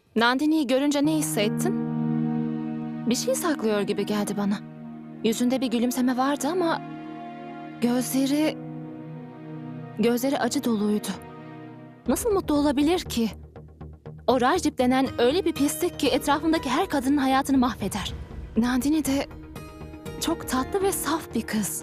Nandini'yi görünce ne hissettin? Bir şey saklıyor gibi geldi bana. Yüzünde bir gülümseme vardı ama gözleri acı doluydu. Nasıl mutlu olabilir ki? O Rajdip denen öyle bir pislik ki etrafındaki her kadının hayatını mahveder. Nandini de çok tatlı ve saf bir kız.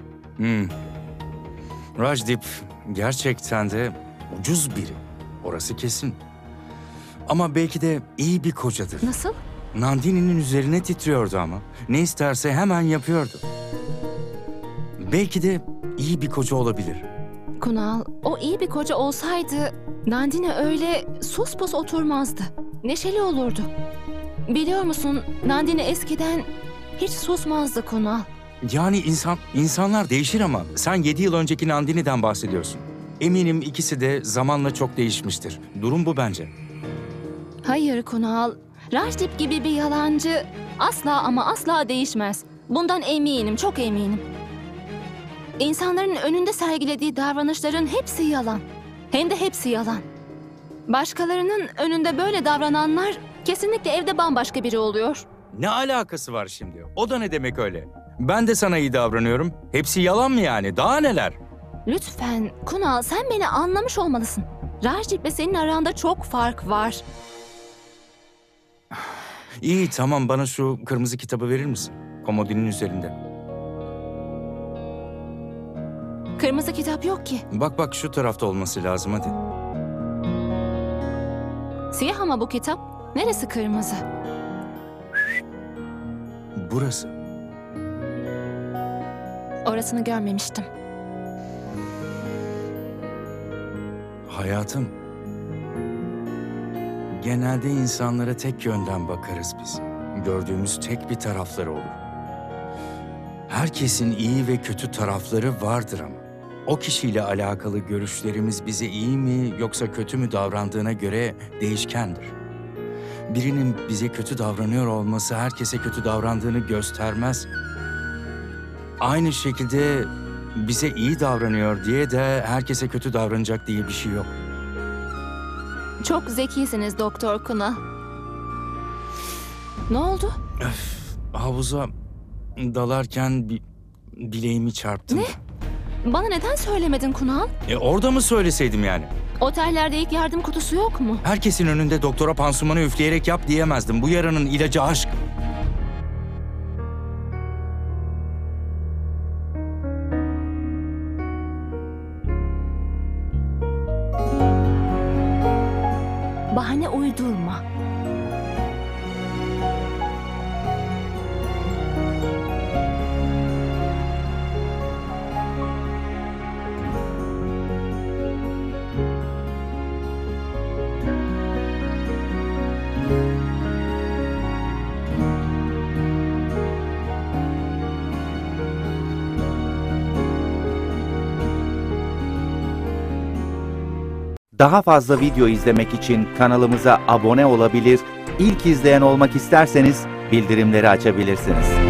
Rajdip gerçekten de ucuz biri. Orası kesin. Ama belki de iyi bir kocadır. Nasıl? Nandini'nin üzerine titriyordu ama. Ne isterse hemen yapıyordu. Belki de iyi bir koca olabilir. Kunal, o iyi bir koca olsaydı Nandini öyle sus pus oturmazdı. Neşeli olurdu. Biliyor musun, Nandini eskiden hiç susmazdı Kunal. Yani insanlar değişir ama sen 7 yıl önceki Nandini'den bahsediyorsun. Eminim ikisi de zamanla çok değişmiştir. Durum bu bence. Hayır Kunal, Rajdip gibi bir yalancı asla ama asla değişmez. Bundan eminim, çok eminim. İnsanların önünde sergilediği davranışların hepsi yalan. Hem de hepsi yalan. Başkalarının önünde böyle davrananlar kesinlikle evde bambaşka biri oluyor. Ne alakası var şimdi? O da ne demek öyle? Ben de sana iyi davranıyorum. Hepsi yalan mı yani? Daha neler? Lütfen Kunal, sen beni anlamış olmalısın. Rajdip'le senin aranda çok fark var. İyi tamam, bana şu kırmızı kitabı verir misin? Komodinin üzerinde. Kırmızı kitap yok ki. Bak şu tarafta olması lazım, hadi. Siyah ama bu kitap. Neresi kırmızı? Burası. Orasını görmemiştim. Hayatım. Genelde insanlara tek yönden bakarız biz. Gördüğümüz tek bir tarafları olur. Herkesin iyi ve kötü tarafları vardır ama. O kişiyle alakalı görüşlerimiz bize iyi mi yoksa kötü mü davrandığına göre değişkendir. Birinin bize kötü davranıyor olması herkese kötü davrandığını göstermez. Aynı şekilde bize iyi davranıyor diye de herkese kötü davranacak diye bir şey yok. Çok zekisiniz Doktor Kunal. Ne oldu? Havuza dalarken bileğimi çarptım. Ne? Bana neden söylemedin Kunal? Orada mı söyleseydim yani? Otellerde ilk yardım kutusu yok mu? Herkesin önünde doktora pansumanı üfleyerek yap diyemezdim. Bu yaranın ilacı aşk. Bahane uydurma. Daha fazla video izlemek için kanalımıza abone olabilir, ilk izleyen olmak isterseniz bildirimleri açabilirsiniz.